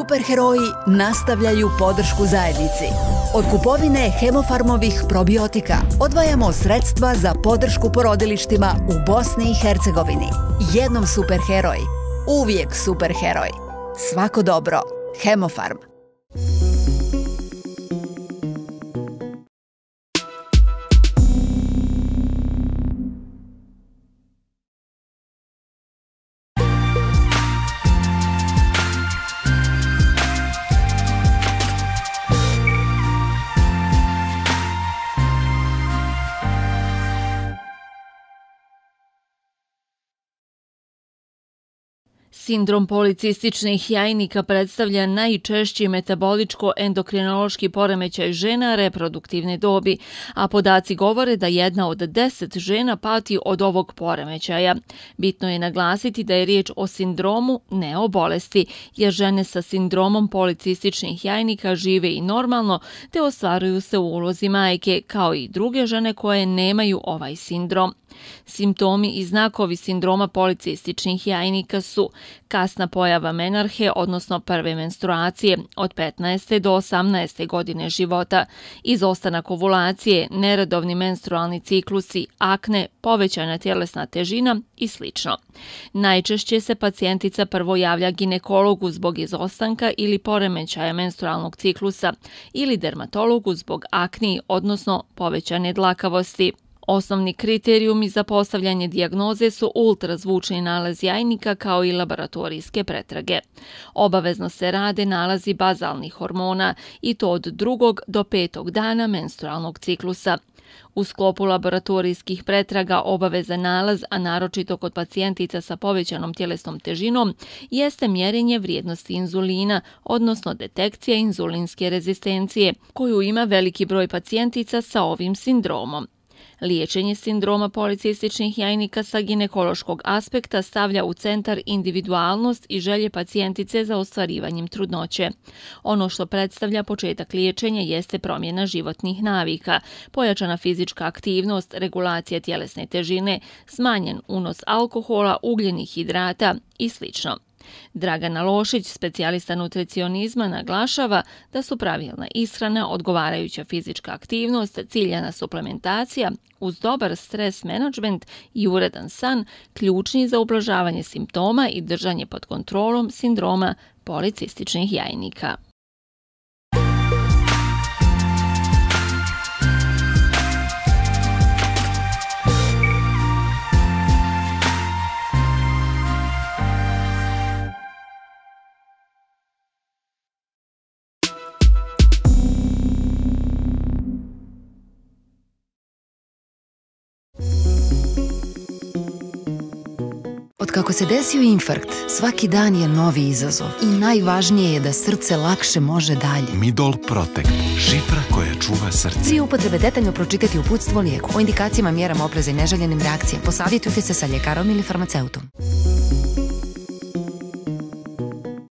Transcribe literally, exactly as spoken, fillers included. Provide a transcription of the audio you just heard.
Superheroji nastavljaju podršku zajednici. Od kupovine Hemofarmovih probiotika odvajamo sredstva za podršku porodilištima u Bosni i Hercegovini. Jednom superheroj, uvijek superheroj. Svako dobro. Hemofarm. Sindrom policističnih jajnika predstavlja najčešći metaboličko-endokrinološki poremećaj žena reproduktivne dobi, a podaci govore da jedna od deset žena pati od ovog poremećaja. Bitno je naglasiti da je riječ o sindromu, ne o bolesti, jer žene sa sindromom policističnih jajnika žive i normalno te ostvaruju se u ulozi majke, kao i druge žene koje nemaju ovaj sindrom. Simptomi i znakovi sindroma policističnih jajnika su kasna pojava menarhe, odnosno prve menstruacije, od petnaeste do osamnaeste godine života, izostanak ovulacije, neredovni menstrualni ciklusi, akne, povećana tjelesna težina i sl. Najčešće se pacijentica prvo javlja ginekologu zbog izostanka ili poremećaja menstrualnog ciklusa ili dermatologu zbog akni, odnosno povećane dlakavosti. Osnovni kriterijumi za postavljanje dijagnoze su ultrazvučni nalaz jajnika kao i laboratorijske pretrage. Obavezno se rade nalazi bazalnih hormona i to od drugog do petog dana menstrualnog ciklusa. U sklopu laboratorijskih pretraga obavezan nalaz, a naročito kod pacijentica sa povećanom tjelesnom težinom, jeste mjerenje vrijednosti inzulina, odnosno detekcija inzulinske rezistencije, koju ima veliki broj pacijentica sa ovim sindromom. Liječenje sindroma policističnih jajnika sa ginekološkog aspekta stavlja u centar individualnost i želje pacijentice za ostvarivanjem trudnoće. Ono što predstavlja početak liječenja jeste promjena životnih navika, pojačana fizička aktivnost, regulacija tjelesne težine, smanjen unos alkohola, ugljenih hidrata i sl. Dragana Lošić, specijalista nutricionizma, naglašava da su pravilna ishrana, odgovarajuća fizička aktivnost, ciljana suplementacija uz dobar stres menadžment i uredan san ključni za ublažavanje simptoma i držanje pod kontrolom sindroma policističnih jajnika. Kako se desio infarkt, svaki dan je novi izazov i najvažnije je da srce lakše može dalje. Midol Protect, šifra koja čuva srce. Prije upotrebe detaljno pročitati uputstvo o lijeku, o indikacijama, mjerama opreza i neželjenim reakcijama. Posavjetujte se sa ljekarom ili farmaceutom.